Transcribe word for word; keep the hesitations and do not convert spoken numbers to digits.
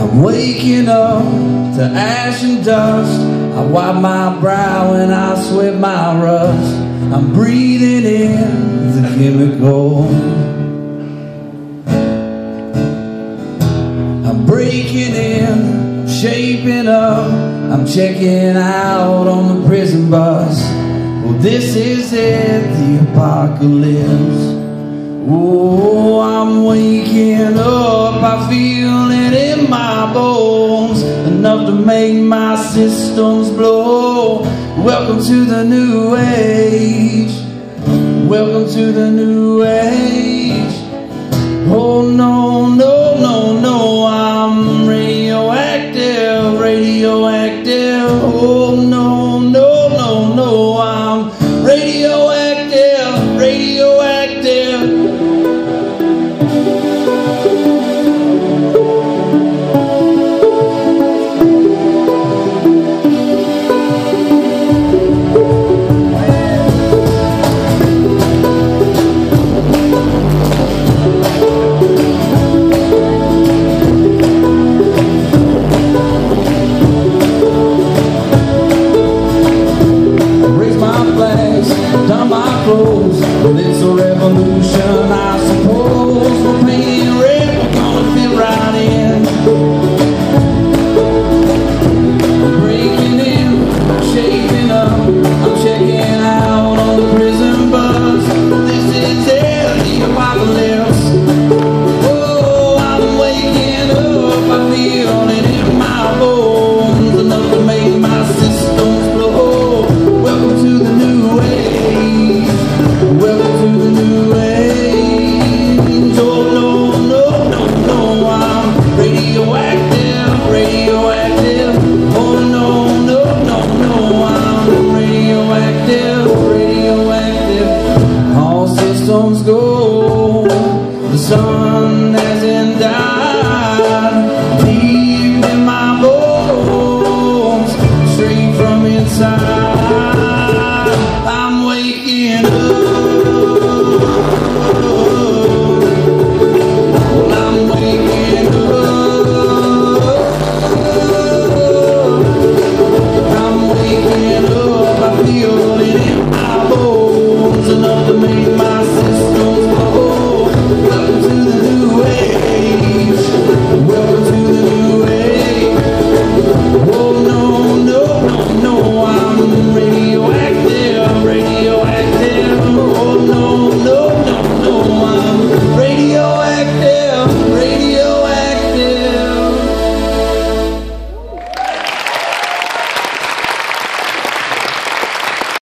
I'm waking up to ash and dust. I wipe my brow and I sweat my rust. I'm breathing in the chemical. I'm breaking in, shaping up. I'm checking out on the prison bus. Well, this is it, the apocalypse. Oh, I'm waking up, I feel it in my bones, enough to make my systems blow. Welcome to the new age. Welcome to the new age. Oh no, no, no, no, I'm radioactive, radioactive. Oh no, no, no, no, I'm radioactive, radioactive. Done my clothes, but it's a revolution, I suppose. We're painting red, we're gonna fit right in. I'm breaking in, I'm shaping up, I'm checking out on the prison bus. This is it, the apocalypse. Oh, I'm waking up, I feel it in my bones, enough to make my systems blow. Welcome to the new age. Welcome to the new age. Oh no, no, no, no, I'm radioactive, radioactive. Oh no, no, no, no, I'm radioactive, radioactive. All systems go, the sun hasn't died. Deep in my bones, straight from inside, I'm waking up. Radio